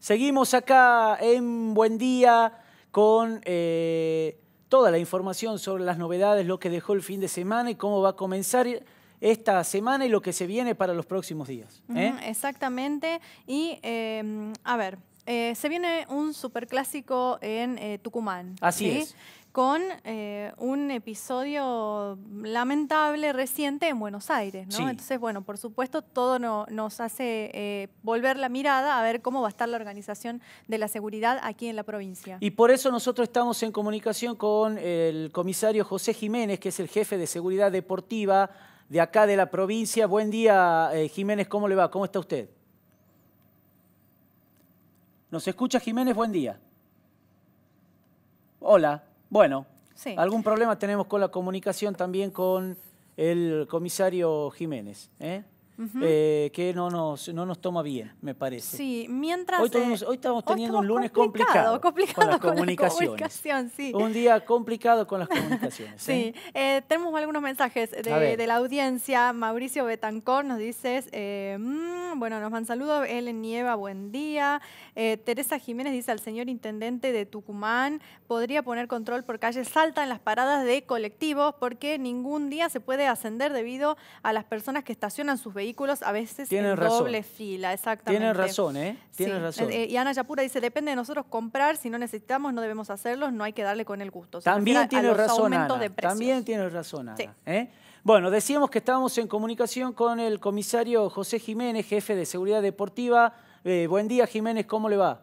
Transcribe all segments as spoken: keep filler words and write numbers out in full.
Seguimos acá en Buen Día con eh, toda la información sobre las novedades, lo que dejó el fin de semana y cómo va a comenzar esta semana y lo que se viene para los próximos días. ¿eh? Uh-huh, exactamente. Y, eh, a ver, eh, se viene un superclásico en eh, Tucumán. Así ¿sí? es. Con eh, un episodio lamentable reciente en Buenos Aires, ¿no? Sí. Entonces, bueno, por supuesto, todo no, nos hace eh, volver la mirada a ver cómo va a estar la organización de la seguridad aquí en la provincia. Y por eso nosotros estamos en comunicación con el comisario José Jiménez, que es el jefe de seguridad deportiva de acá de la provincia. Buen día, eh, Jiménez, ¿cómo le va? ¿Cómo está usted? ¿Nos escucha, Jiménez? Buen día. Hola. Bueno, sí. Algún problema tenemos con la comunicación también con el comisario Jiménez, ¿eh? Uh-huh. eh, que no nos, no nos toma bien, me parece. Sí, mientras... Hoy, tuvimos, hoy estamos teniendo hoy estamos un lunes complicado, complicado con las con comunicaciones. La comunicación, sí. Un día complicado con las comunicaciones. Sí, ¿eh? Eh, tenemos algunos mensajes de, de la audiencia. Mauricio Betancor nos dice, eh, mmm, bueno, nos man saludos, Ellen Nieva, buen día. Eh, Teresa Jiménez dice al señor intendente de Tucumán, podría poner control por calle Salta en las paradas de colectivos porque ningún día se puede ascender debido a las personas que estacionan sus vehículos a veces Tienen en razón. doble fila. Exactamente. Tienen razón, ¿eh? Tienen sí. razón. Eh, y Ana Yapura dice, depende de nosotros comprar, si no necesitamos no debemos hacerlos, no hay que darle con el gusto. Se También tiene razón, Ana. De También tiene razón, Ana. Sí. ¿eh? Bueno, decíamos que estábamos en comunicación con el comisario José Jiménez, jefe de seguridad deportiva. Eh, buen día, Jiménez, ¿cómo le va?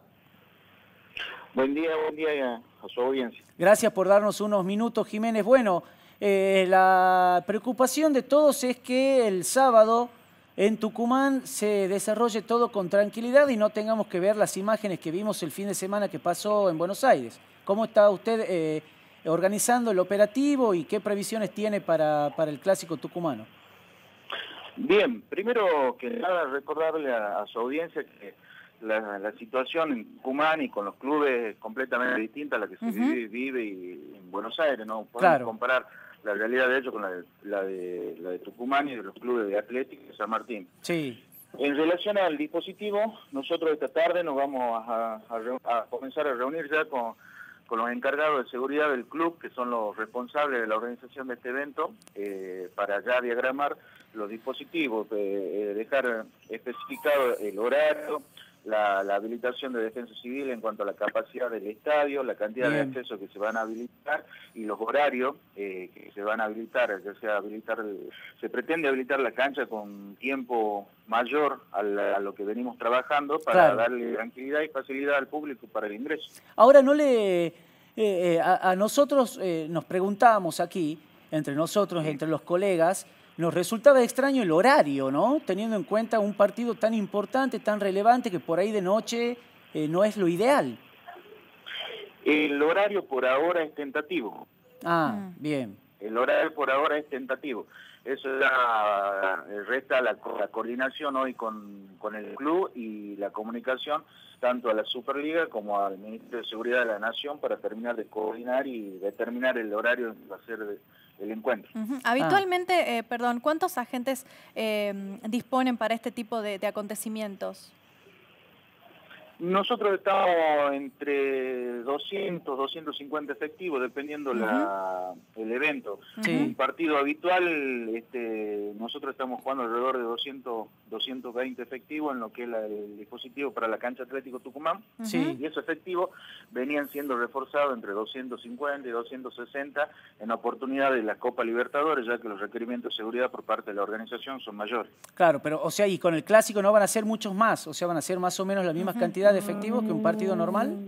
Buen día, buen día a su audiencia. Gracias por darnos unos minutos, Jiménez. Bueno, eh, la preocupación de todos es que el sábado en Tucumán se desarrolle todo con tranquilidad y no tengamos que ver las imágenes que vimos el fin de semana que pasó en Buenos Aires. ¿Cómo está usted eh, organizando el operativo y qué previsiones tiene para, para el clásico tucumano? Bien, primero que nada recordarle a, a su audiencia que la, la situación en Tucumán y con los clubes es completamente distinta a la que se uh-huh. vive, vive y, en Buenos Aires, no podemos claro. comparar la realidad de ellos con la de, la, de, la de Tucumán y de los clubes de Atlético de San Martín. Sí. En relación al dispositivo, nosotros esta tarde nos vamos a, a, a comenzar a reunir ya con, con los encargados de seguridad del club, que son los responsables de la organización de este evento, eh, para ya diagramar los dispositivos, eh, dejar especificado el horario, La, la habilitación de defensa civil en cuanto a la capacidad del estadio, la cantidad Bien. de accesos que se van a habilitar y los horarios eh, que se van a habilitar, ya sea habilitar, se pretende habilitar la cancha con tiempo mayor a, la, a lo que venimos trabajando para claro. darle tranquilidad y facilidad al público para el ingreso. Ahora, no le, eh, eh, a, a nosotros eh, nos preguntábamos aquí, entre nosotros, sí. entre los colegas, nos resultaba extraño el horario, ¿no? Teniendo en cuenta un partido tan importante, tan relevante, que por ahí de noche eh, no es lo ideal. El horario por ahora es tentativo. Ah, bien. El horario por ahora es tentativo. Eso ya resta la, la coordinación hoy con, con el club y la comunicación tanto a la Superliga como al Ministerio de Seguridad de la Nación para terminar de coordinar y determinar el horario que va a ser de, el encuentro. Uh-huh. Habitualmente, ah. eh, perdón, ¿cuántos agentes eh, disponen para este tipo de, de acontecimientos? Nosotros estamos entre doscientos, doscientos cincuenta efectivos, dependiendo uh-huh. la, el evento. Sí. Un partido habitual, este, nosotros estamos jugando alrededor de doscientos, doscientos veinte efectivos en lo que es la, el dispositivo para la cancha Atlético Tucumán. Sí. Y esos efectivos venían siendo reforzados entre doscientos cincuenta y doscientos sesenta en oportunidad de la Copa Libertadores, ya que los requerimientos de seguridad por parte de la organización son mayores. Claro, pero o sea, y con el clásico no van a ser muchos más, o sea, van a ser más o menos las mismas uh-huh. cantidades de efectivos que un partido normal.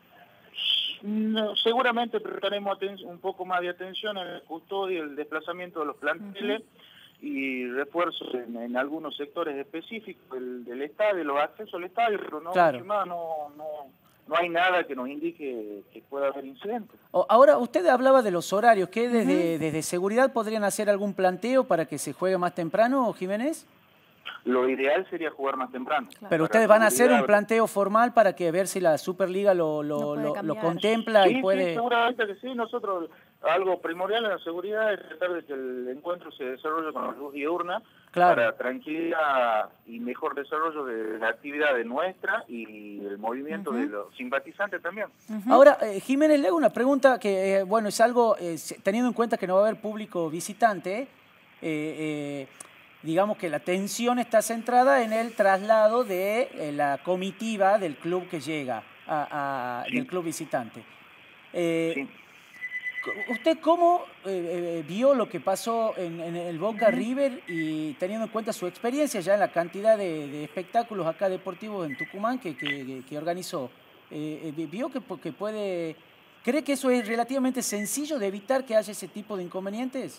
No, seguramente prestaremos un poco más de atención en el custodio y el desplazamiento de los planteles uh-huh. y refuerzos en, en algunos sectores específicos del, del estadio, los accesos al estadio, pero no, claro. no, no, no hay nada que nos indique que pueda haber incidentes. Ahora, usted hablaba de los horarios, ¿qué desde, uh-huh. desde seguridad podrían hacer algún planteo para que se juegue más temprano, Jiménez? Lo ideal sería jugar más temprano. Claro. Pero ustedes van a hacer un planteo formal para que ver si la Superliga lo, lo, lo, lo contempla sí, y puede... Sí, seguramente que sí. Nosotros algo primordial en la seguridad es tratar de que el encuentro se desarrolle con la luz diurna, claro, para tranquilidad y mejor desarrollo de la actividad de nuestra y el movimiento uh-huh. de los simpatizantes también. Uh-huh. Ahora, eh, Jiménez, le hago una pregunta que, eh, bueno, es algo, eh, teniendo en cuenta que no va a haber público visitante, eh, eh, digamos que la atención está centrada en el traslado de eh, la comitiva del club que llega, a, a, sí. del club visitante. Eh, sí. ¿Usted cómo eh, vio lo que pasó en, en el Boca River y teniendo en cuenta su experiencia ya en la cantidad de, de espectáculos acá deportivos en Tucumán que, que, que organizó? Eh, ¿Vio que, que puede... ¿Cree que eso es relativamente sencillo de evitar que haya ese tipo de inconvenientes?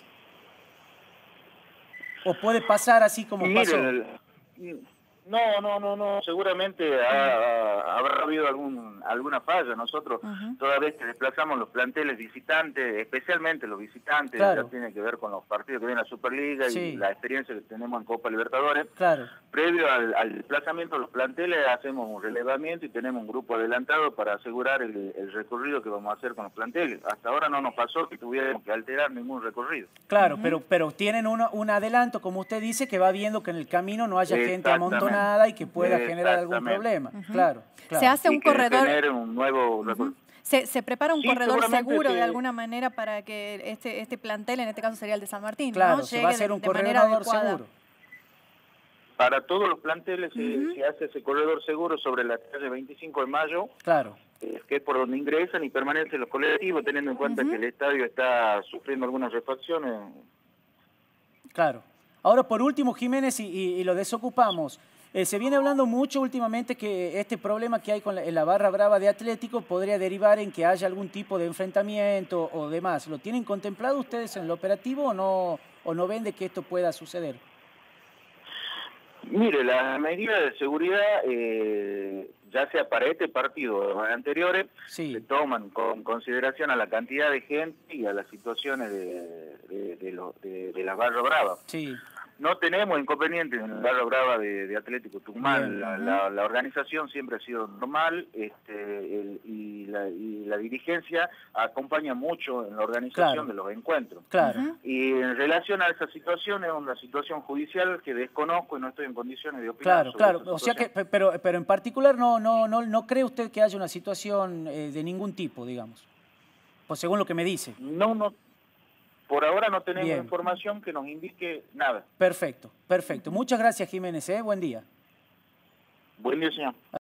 ¿O puede pasar así como Mire, pasó? El... No, no, no, no. Seguramente ha, habrá habido algún, alguna falla. Nosotros, uh-huh. toda vez que desplazamos los planteles visitantes, especialmente los visitantes, claro. ya tiene que ver con los partidos que vienen a la Superliga sí. y la experiencia que tenemos en Copa Libertadores. Claro. Previo al, al desplazamiento de los planteles, hacemos un relevamiento y tenemos un grupo adelantado para asegurar el, el recorrido que vamos a hacer con los planteles. Hasta ahora no nos pasó que tuviéramos que alterar ningún recorrido. Claro, uh-huh. pero, pero tienen uno, un adelanto, como usted dice, que va viendo que en el camino no haya gente amontonada y que pueda generar algún problema. Uh-huh. Claro, claro. Se hace un corredor. Un nuevo uh-huh. se, se prepara un sí, corredor seguro sí. de alguna manera para que este, este plantel, en este caso sería el de San Martín, claro, ¿no? se llegue va a hacer de, un de corredor seguro. Para todos los planteles uh-huh. se, se hace ese corredor seguro sobre la calle veinticinco de mayo. Claro. Eh, que es por donde ingresan y permanecen los colectivos, teniendo en cuenta uh-huh. que el estadio está sufriendo algunas refacciones. Claro. Ahora, por último, Jiménez, y, y, y lo desocupamos. Eh, se viene hablando mucho últimamente que este problema que hay con la, la barra brava de Atlético podría derivar en que haya algún tipo de enfrentamiento o demás. ¿Lo tienen contemplado ustedes en el operativo o no, o no ven de que esto pueda suceder? Mire, las medidas de seguridad, eh, ya sea para este partido o los anteriores, sí. se toman con consideración a la cantidad de gente y a las situaciones de, de, de, lo, de, de la barra brava. Sí. No tenemos inconvenientes en la barra brava de, de Atlético Tucumán. La, la, la organización siempre ha sido normal este, el, y, la, y la dirigencia acompaña mucho en la organización claro. de los encuentros. Claro. Y en relación a esa situación, es una situación judicial que desconozco y no estoy en condiciones de opinar. Claro, claro. O sea que, pero, pero en particular no, no, no, no cree usted que haya una situación eh, de ningún tipo, digamos, pues según lo que me dice. No, no. Por ahora no tenemos Bien. información que nos indique nada. Perfecto, perfecto. Muchas gracias, Jiménez. ¿eh? Buen día. Buen día, señor.